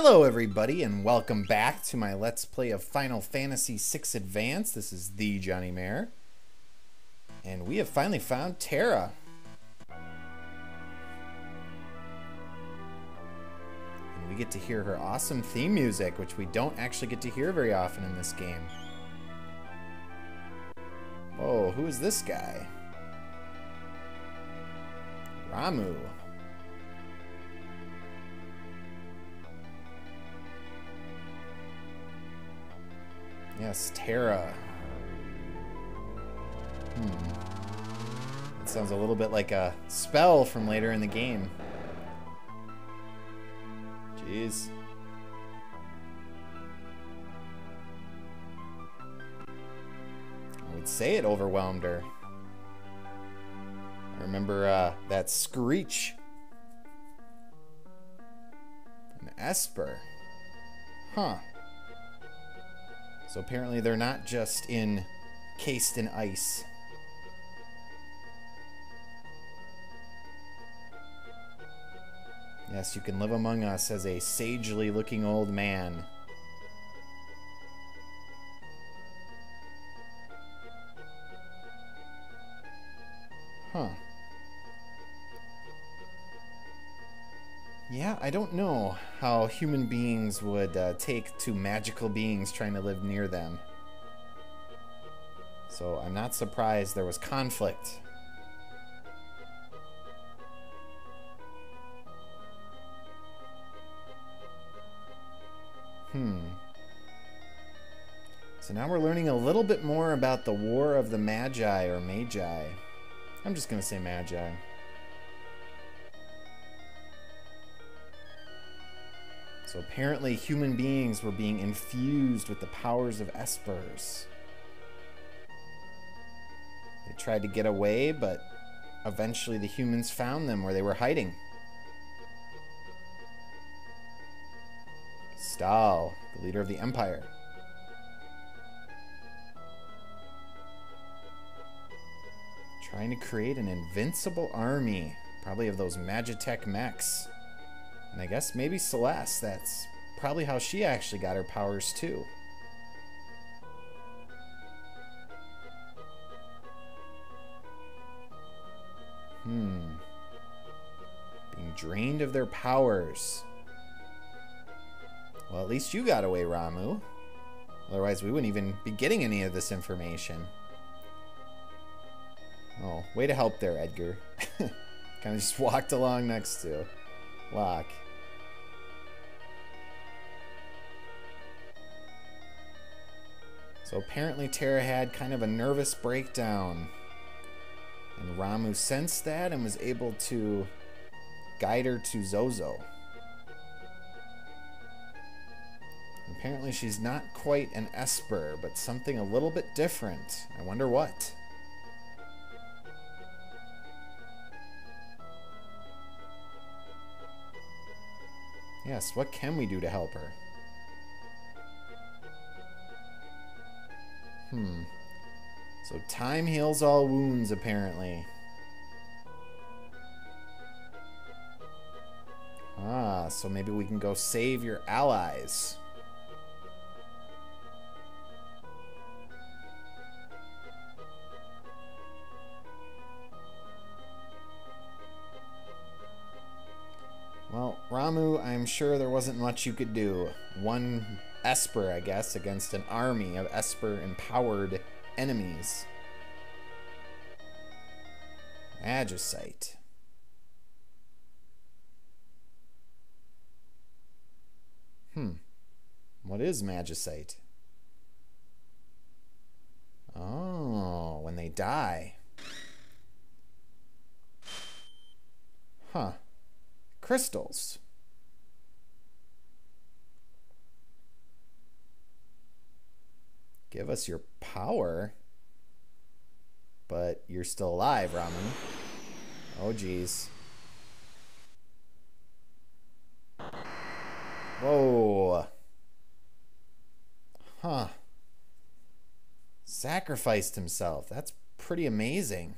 Hello everybody and welcome back to my Let's Play of Final Fantasy VI Advance. This is the thejonnymar. And we have finally found Terra. And we get to hear her awesome theme music, which we don't actually get to hear very often in this game. Whoa, who is this guy? Ramuh. Yes, Terra. It sounds a little bit like a spell from later in the game. Jeez. I would say it overwhelmed her. I remember that screech. An esper. Huh. So apparently they're not just encased in ice. Yes, you can live among us as a sagely looking old man. Huh. Yeah, I don't know how human beings would take to magical beings trying to live near them. So I'm not surprised there was conflict. So now we're learning a little bit more about the War of the Magi, or Magi. I'm just going to say Magi. So apparently human beings were being infused with the powers of espers. They tried to get away, but eventually the humans found them where they were hiding. Stahl, the leader of the Empire. Trying to create an invincible army, probably of those Magitech mechs. And I guess maybe Celeste, that's probably how she actually got her powers too. Being drained of their powers. Well, at least you got away, Ramuh. Otherwise, we wouldn't even be getting any of this information. Oh, way to help there, Edgar. Kind of just walked along next to Locke. So apparently Terra had kind of a nervous breakdown. And Ramuh sensed that and was able to guide her to Zozo. Apparently she's not quite an esper, but something a little bit different. I wonder what. Yes, what can we do to help her? So time heals all wounds, apparently. Ah, so maybe we can go save your allies. Well, Ramuh, I'm sure there wasn't much you could do. One esper, I guess, against an army of esper-empowered enemies. Magicite. What is Magicite? Oh, when they die. Huh. Crystals. Give us your power. But you're still alive, Ramuh. Oh, geez. Whoa. Huh. Sacrificed himself. That's pretty amazing.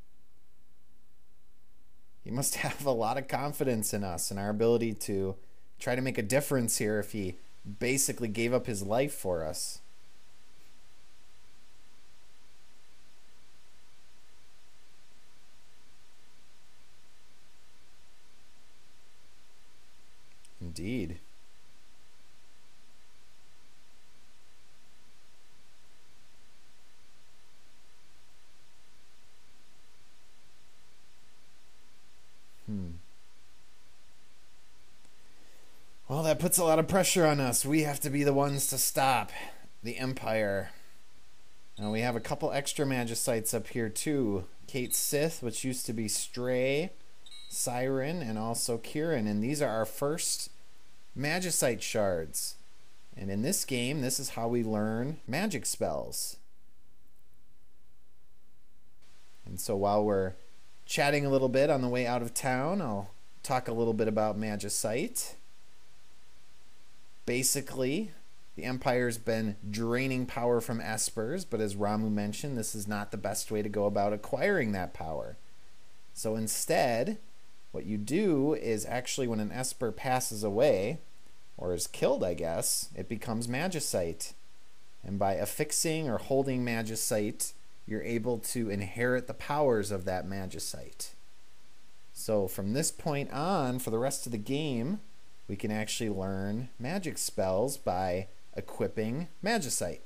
He must have a lot of confidence in us and our ability to try to make a difference here if he basically gave up his life for us. Indeed. Well, that puts a lot of pressure on us. We have to be the ones to stop the Empire. Now we have a couple extra Magicites up here too. Kate Sith, which used to be Stray, Siren, and also Kieran. And these are our first Magicite shards. And in this game, this is how we learn magic spells. And so while we're chatting a little bit on the way out of town, I'll talk a little bit about Magicite. Basically, the Empire's been draining power from espers, but as Ramuh mentioned, this is not the best way to go about acquiring that power. So instead, what you do is actually when an esper passes away, or is killed, I guess, it becomes Magicite. And by affixing or holding Magicite, you're able to inherit the powers of that Magicite. So from this point on, for the rest of the game, we can actually learn magic spells by equipping Magicite.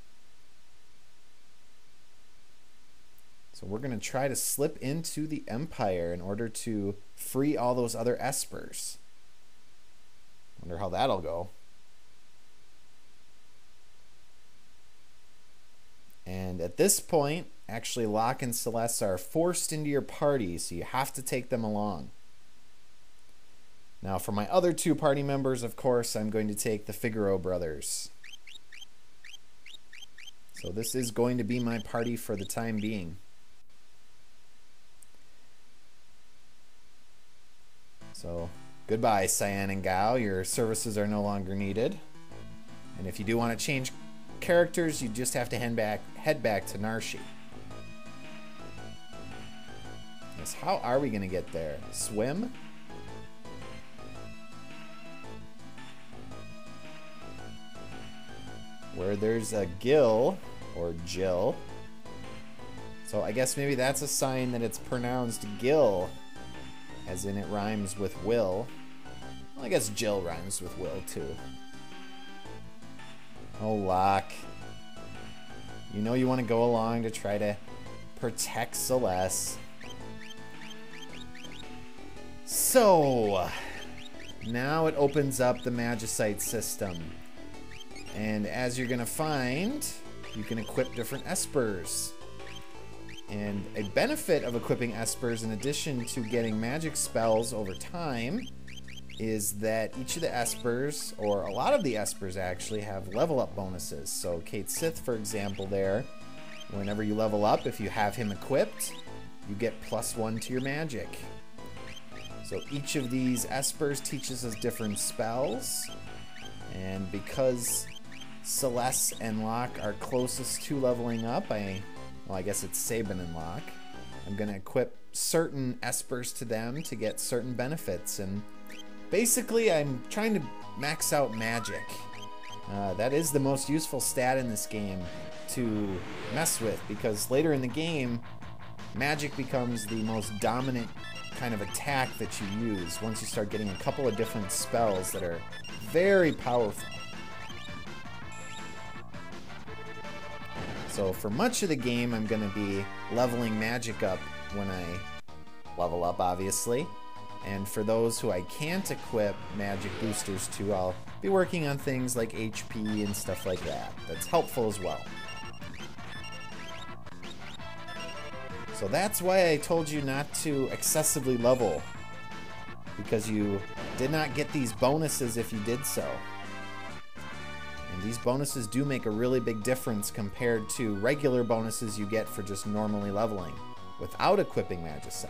So we're going to try to slip into the Empire in order to free all those other espers. Wonder how that'll go. And at this point, actually Locke and Celeste are forced into your party, so you have to take them along. Now for my other two party members, of course, I'm going to take the Figaro brothers. So this is going to be my party for the time being. So goodbye, Cyan and Gao. Your services are no longer needed. And if you do want to change characters, you just have to head back to Narshi. Yes, how are we going to get there? Swim? Where there's a Gil, or Jill. So I guess maybe that's a sign that it's pronounced Gil, as in it rhymes with will. Well, I guess Jill rhymes with will too. Oh, Locke. You know you want to go along to try to protect Celeste. So, now it opens up the Magicite system. And as you're going to find, you can equip different espers. And a benefit of equipping espers, in addition to getting magic spells over time, is that each of the espers, or a lot of the espers actually, have level up bonuses. So Kate Sith, for example, there, whenever you level up, if you have him equipped, you get +1 to your magic. So each of these espers teaches us different spells. And because Celeste and Locke are closest to leveling up, I guess it's Sabin and Locke, I'm going to equip certain espers to them to get certain benefits. And basically, I'm trying to max out magic. That is the most useful stat in this game to mess with, because later in the game, magic becomes the most dominant kind of attack that you use once you start getting a couple of different spells that are very powerful. So for much of the game, I'm going to be leveling magic up when I level up, obviously. And for those who I can't equip magic boosters to, I'll be working on things like HP and stuff like that. That's helpful as well. So that's why I told you not to excessively level, because you did not get these bonuses if you did so. And these bonuses do make a really big difference compared to regular bonuses you get for just normally leveling without equipping Magicite.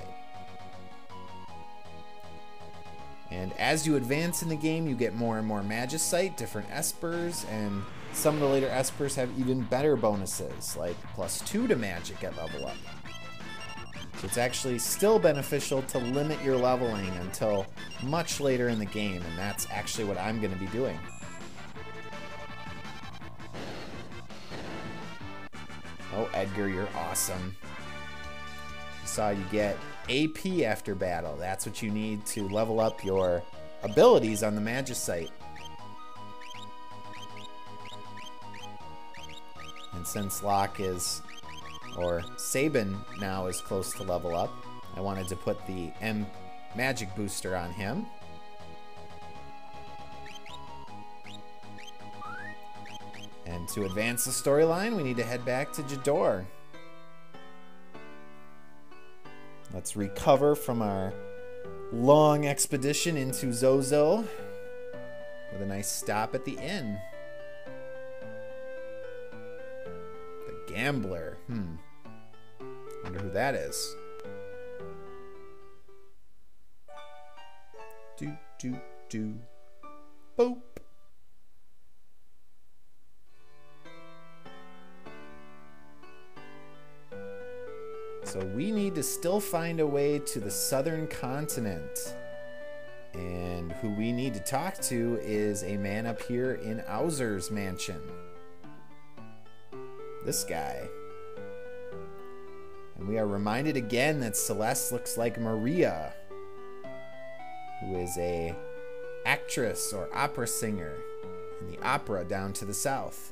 And as you advance in the game, you get more and more Magicite, different espers, and some of the later espers have even better bonuses, like +2 to magic at level up. So So it's actually still beneficial to limit your leveling until much later in the game, and that's actually what I'm going to be doing. Oh, Edgar, you're awesome. You saw you get AP after battle. That's what you need to level up your abilities on the Magicite. And since Locke is, or Sabin now is close to level up, I wanted to put the M magic booster on him. And to advance the storyline, we need to head back to Jador. Let's recover from our long expedition into Zozo with a nice stop at the inn. The Gambler. Wonder who that is. Boop. So we need to still find a way to the southern continent. And who we need to talk to is a man up here in Owser's mansion. This guy. And we are reminded again that Celeste looks like Maria, who is a actress or opera singer in the opera down to the south.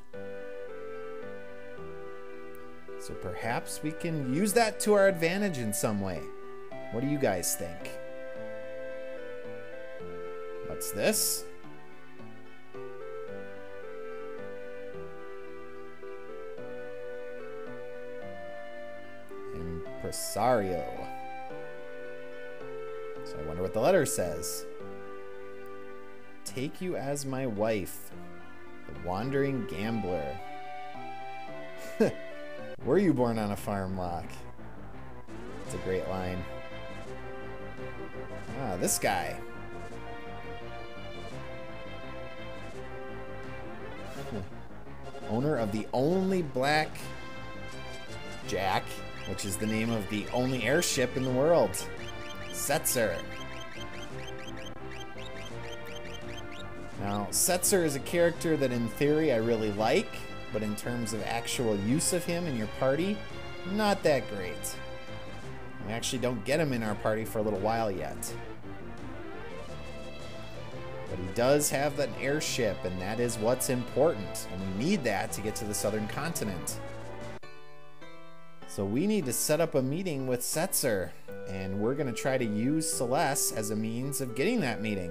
So perhaps we can use that to our advantage in some way. What do you guys think? What's this? Impresario. So I wonder what the letter says. Take you as my wife, the wandering gambler. Were you born on a farm, Locke? It's a great line. Ah, this guy. Owner of the only black Jack, which is the name of the only airship in the world. Setzer. Now, Setzer is a character that in theory I really like, but in terms of actual use of him in your party, not that great. We actually don't get him in our party for a little while yet. But he does have an airship, and that is what's important. And we need that to get to the southern continent. So we need to set up a meeting with Setzer, and we're going to try to use Celeste as a means of getting that meeting.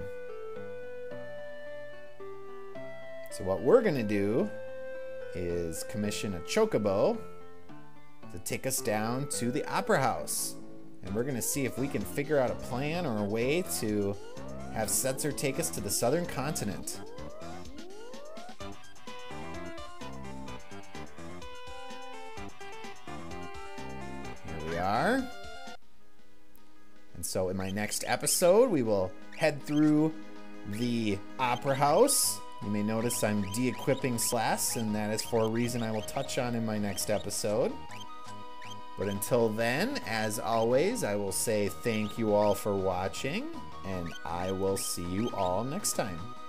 So what we're going to do is commission a chocobo to take us down to the Opera House. And we're going to see if we can figure out a plan or a way to have Setzer take us to the southern continent. Here we are. And so in my next episode, we will head through the Opera House. You may notice I'm de-equipping Celeste, and that is for a reason I will touch on in my next episode. But until then, as always, I will say thank you all for watching, and I will see you all next time.